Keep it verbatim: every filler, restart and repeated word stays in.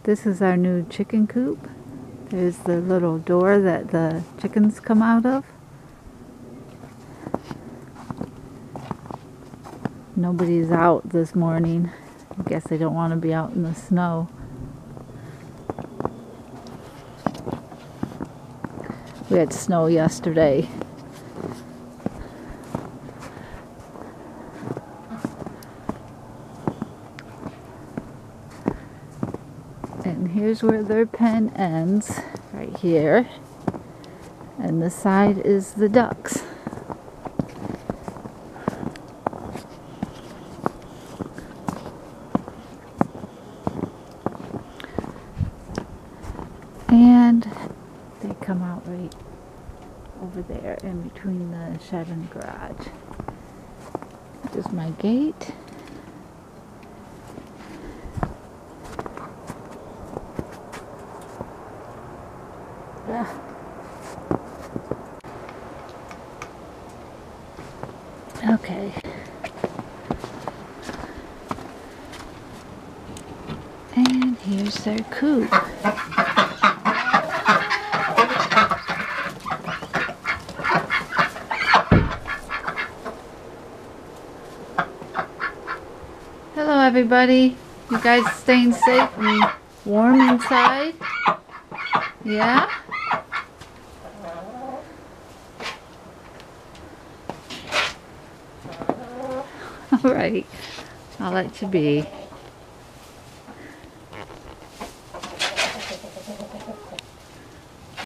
This is our new chicken coop. There's the little door that the chickens come out of. Nobody's out this morning. I guess they don't want to be out in the snow. We had snow yesterday. And here's where their pen ends, right here. And this side is the ducks. And they come out right over there in between the shed and garage. This is my gate. Yeah. Okay. And here's their coop. Hello everybody. You guys staying safe and warm inside? Yeah? Alright, I'll let you be.